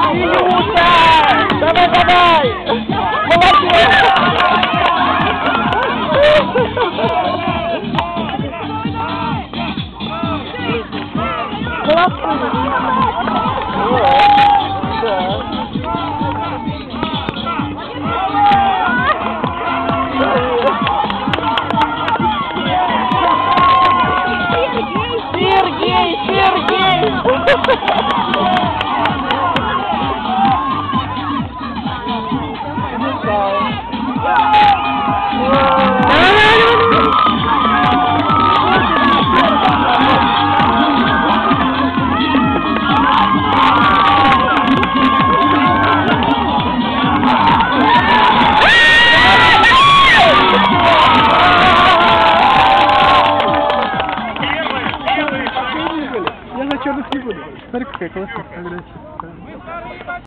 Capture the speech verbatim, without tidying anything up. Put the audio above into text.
Илюша! Давай, давай! Молодец! Сергей, Сергей! Я на черных не буду. Смотри, какая классная.